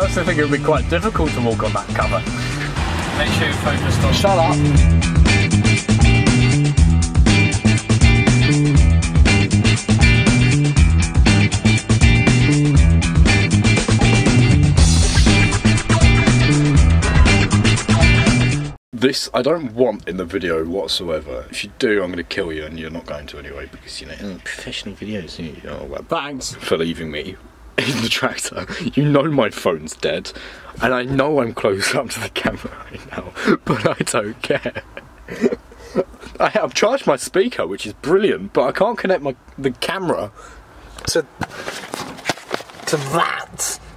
personally think it would be quite difficult to walk on that cover. Make sure you're focused on... Shut up! This I don't want in the video whatsoever. If you do, I'm going to kill you, and you're not going to anyway, because, you know, professional videos, you know, well, Thanks for leaving me in the tractor. You know my phone's dead, and I know I'm close up to the camera right now, but I don't care. I've charged my speaker, which is brilliant, but I can't connect the camera to that.